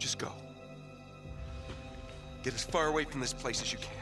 Just go. Get as far away from this place as you can.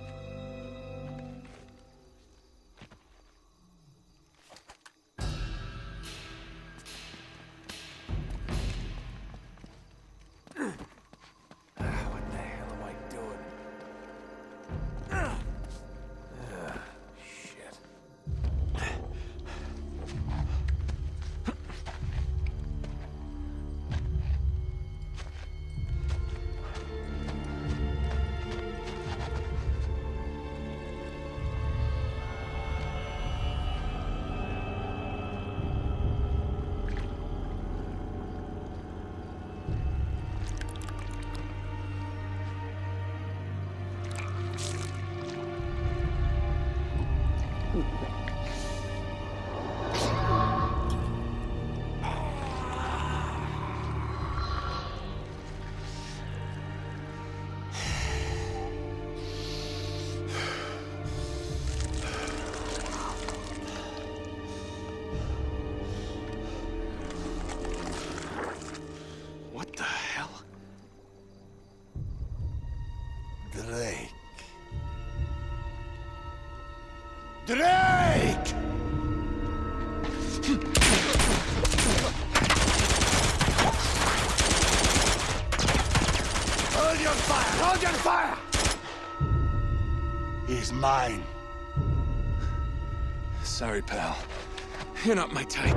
What the hell? Drake. Drake! Hold your fire! Hold your fire! He's mine. Sorry, pal. You're not my type.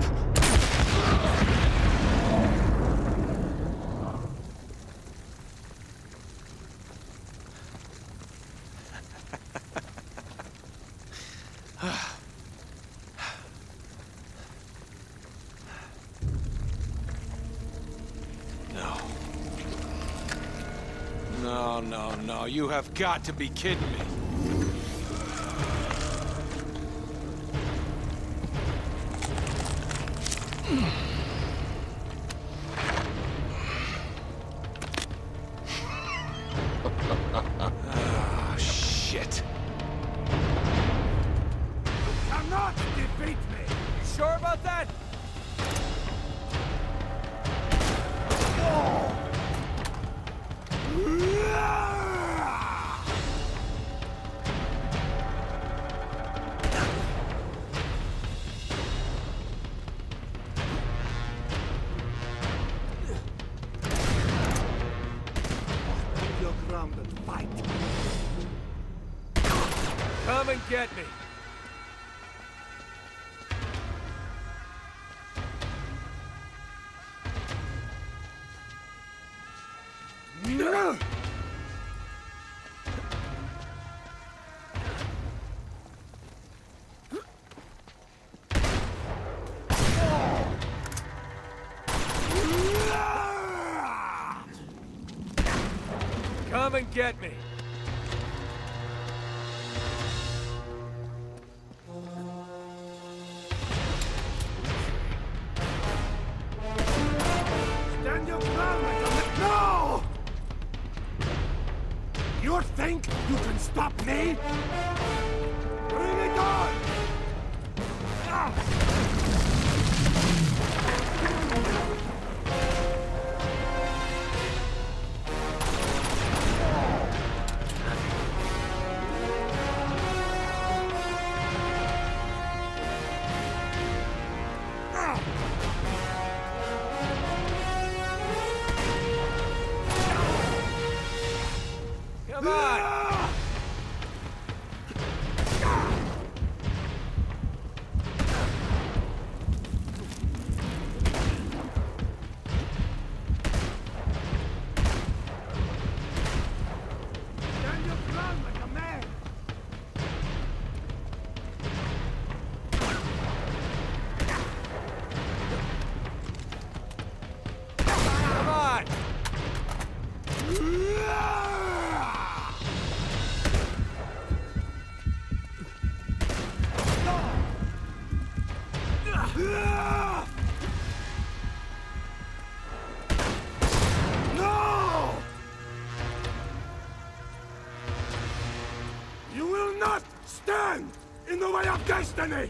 No, you have got to be kidding me. Oh, shit. You cannot defeat me! You sure about that? Your ground and fight. Come and get me. No! Come and get me. Stand your ground like a... No! You think you can stop me? Bring it on! Come on. Stand your ground like a man! Come on. No! You will not stand in the way of destiny!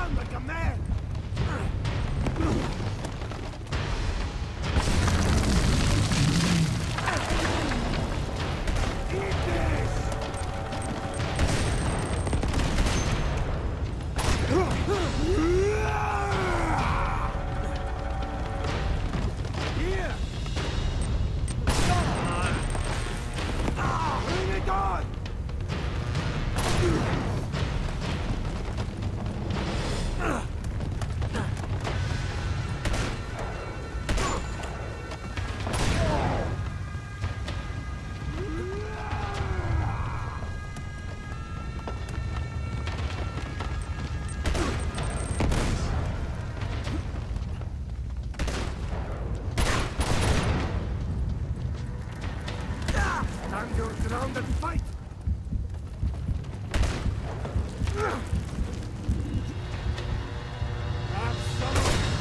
down like a man! Eat this! Here! Bring it on! Time to surround and fight! Have some!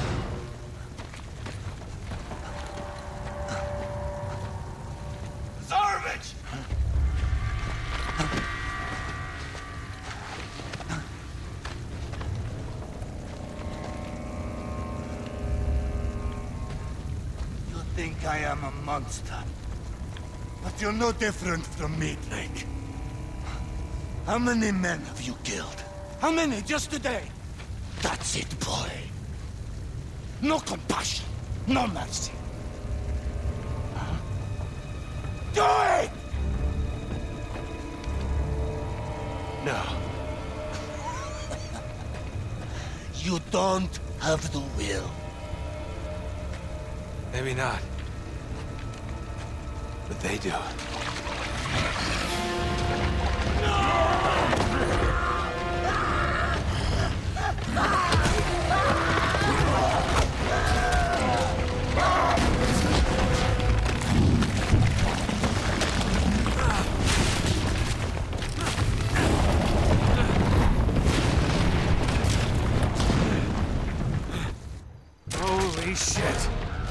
Zarvich! You think I am a monster? But you're no different from me, Drake. How many men have you killed? How many just today? That's it, boy. No compassion, no mercy. Huh? Do it! No. You don't have the will. Maybe not. But they do. Holy shit!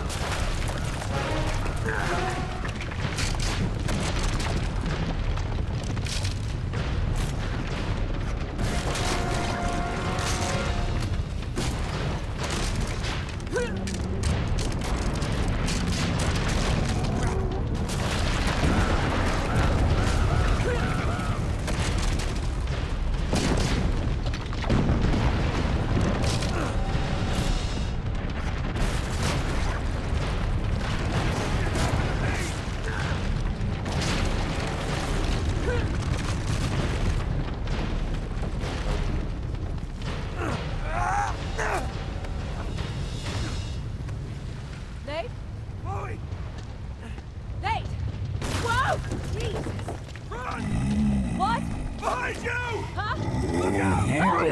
Nate? Chloe! Nate! Whoa! Jesus! Run! What? Behind you! Huh? Look out!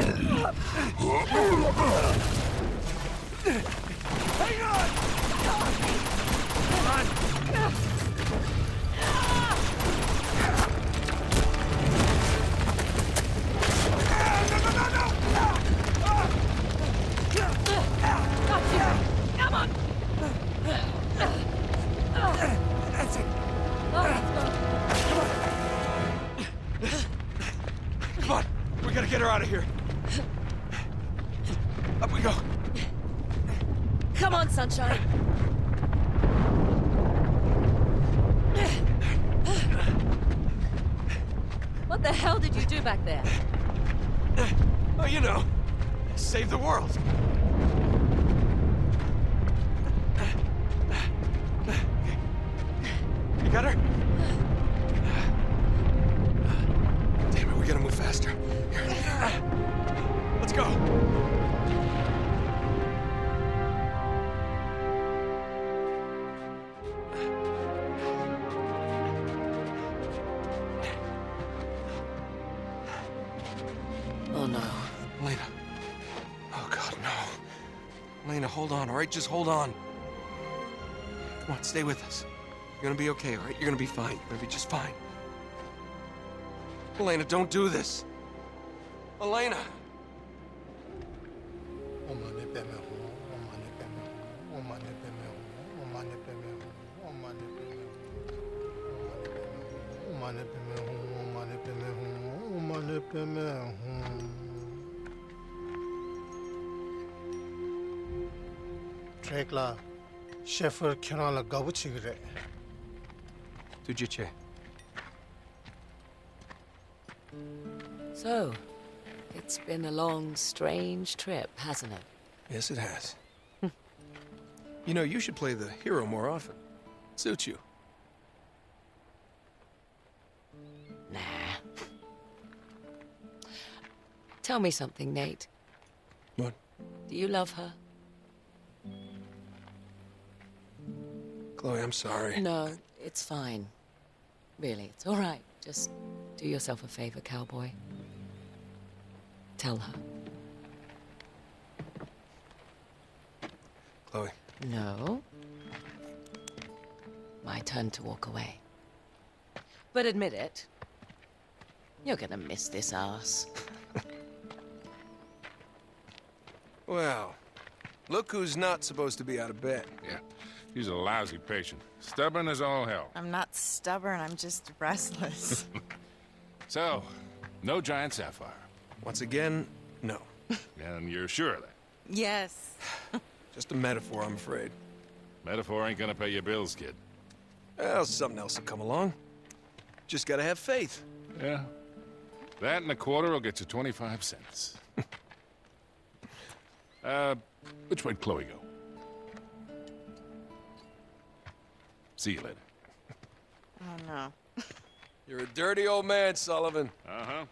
Hang on! Come on! Got you! Come on! That's it! Oh, let's go. Come on! We gotta get her out of here! Up we go! Come on, Sunshine! What the hell did you do back there? Oh, you know, save the world. You got her? Damn it, we gotta move faster. Here. Let's go. Oh no. Lena. Oh, God, no. Lena, hold on, all right? Just hold on. Come on, stay with us. You're gonna be okay, all right? You're gonna be fine. You're gonna be just fine. Elena, don't do this. Elena! 드랙라 셰프 캐나라 가부치 그래. 두지체. So, it's been a long, strange trip, hasn't it? Yes, it has. You know, you should play the hero more often. Suits you. Nah. Tell me something, Nate. What? Do you love her? Chloe, I'm sorry. No, it's fine. Really, it's all right. Just do yourself a favor, cowboy. Tell her. Chloe. No. My turn to walk away. But admit it. You're gonna miss this ass. Well, look who's not supposed to be out of bed. Yeah, he's a lousy patient. Stubborn as all hell. I'm not stubborn, I'm just restless. So, no giant sapphire. Once again, no. And you're sure of that? Yes. Just a metaphor, I'm afraid. Metaphor ain't gonna pay your bills, kid. Well, something else will come along. Just gotta have faith. Yeah. That and a quarter will get you 25 cents. Which way'd Chloe go? See you later. Oh no. You're a dirty old man, Sullivan. Uh-huh.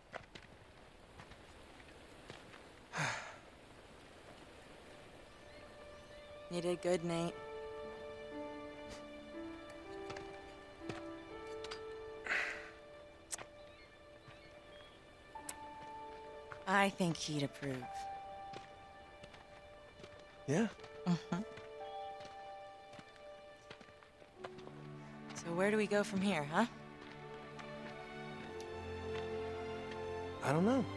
You did good, Nate. I think he'd approve. Yeah? So where do we go from here, huh? I don't know.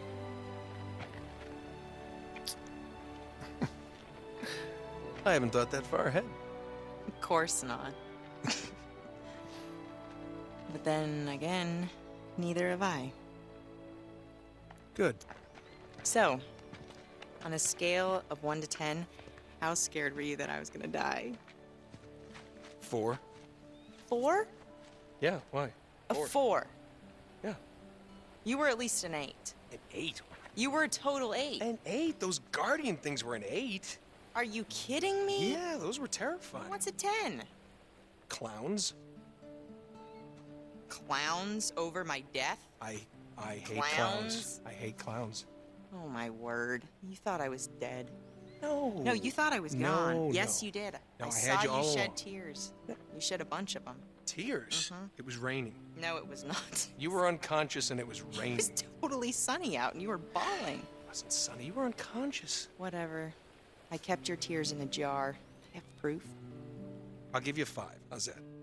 I haven't thought that far ahead. Of course not. But then again, neither have I. Good. So, on a scale of 1 to 10, how scared were you that I was gonna die? 4. 4? Yeah, why? A 4. Yeah. You were at least an 8. An 8. You were a total 8. An 8? Those Guardian things were an 8. Are you kidding me? Yeah, those were terrifying. What's a 10? Clowns? Clowns over my death? I hate Clowns? clowns. I hate clowns. Oh my word. You thought I was dead. No. No, you thought I was gone. No, Yes, no. you did. No, I saw had you you all shed along. tears. You shed a bunch of them. Tears? It was raining. No, it was not. You were unconscious and it was It raining. was totally sunny out and you were bawling. It wasn't sunny. You were unconscious. Whatever. I kept your tears in a jar. I have proof. I'll give you 5. How's that?